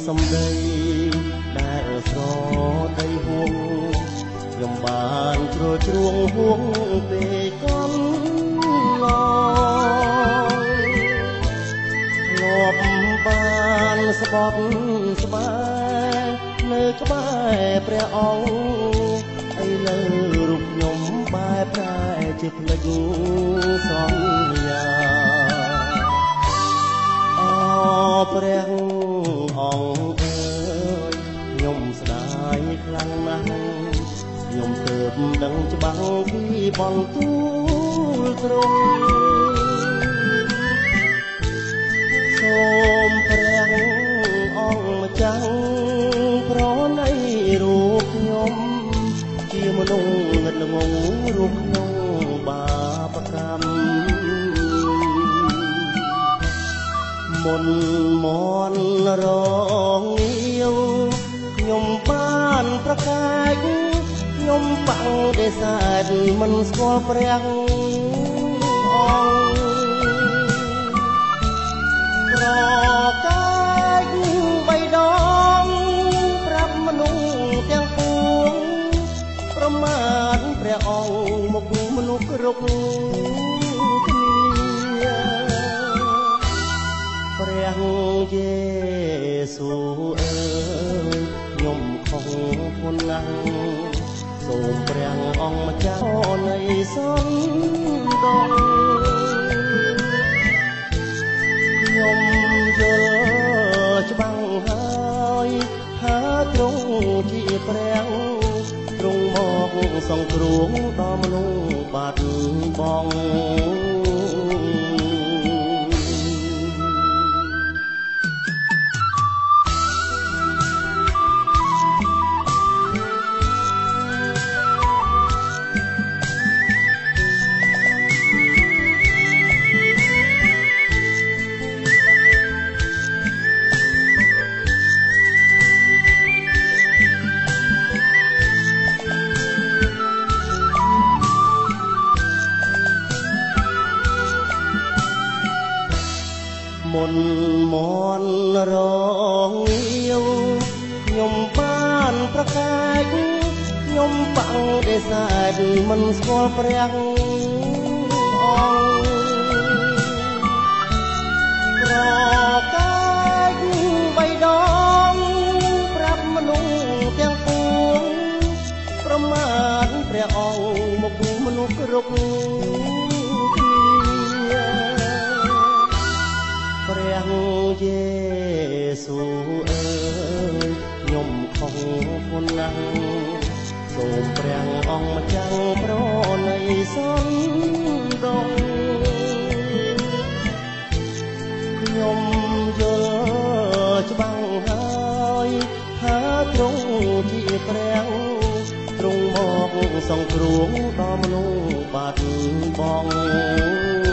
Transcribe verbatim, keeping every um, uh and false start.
សំដីដែលស្រដីហួងខ្ញុំបានជ្រោជ្រួងហួងពេលកន្លងធ្លាប់បានស្បត់ស្បែកនៅក្បែរព្រះអង្គឥឡូវរូបខ្ញុំបែបប្រែជាភ្លេចសន្យាអព្រះអង្គអើយខ្ញុំស្ដាយខ្លាំងណាស់ខ្ញុំទើបដឹងច្បាស់ពីបន្ទូលទ្រង់សូមព្រះអង្គម្ចាស់ប្រណីរូបខ្ញុំជាមនុស្សងឹតល្ងងរូបក្នុងបាបកម្មមុនមនរងងាវខ្ញុំបានប្រកែកខ្ញុំបាំងដេសាទមិនស្គាល់ព្រះអង្គប្រកែកបីដងប្រាប់មនុស្សទាំងពួងប្រមាថព្រះអង្គមុខមនុស្សគ្រប់គ្នាព្រះយេស៊ូអើយខ្ញុំខំធន់ណាស់សូមព្រះអង្គម្ចាស់នៃសន្ដងខ្ញុំយល់ច្បាស់ហើយថាទ្រង់ជាព្រះទ្រង់មកសង្គ្រោះដល់មនុស្សបាត់បង់មុនមនរងងាវខ្ញុំបានប្រកែកខ្ញុំបាំងដេសាទមិនស្គាល់ព្រះអង្គប្រកែកបីដងប្រាប់មនុស្សទាំងពួងប្រមាថព្រះអង្គមុខមនុស្សគ្រប់ព្រះយេស៊ូអើយខ្ញុំខំធន់ណាស់សូមព្រះអង្គម្ចាស់ប្រណីសន្ដងខ្ញុំយល់ច្បាស់ហើយថាទ្រង់ជាព្រះទ្រង់មកសង្គ្រោះដល់មនុស្សបាត់បង់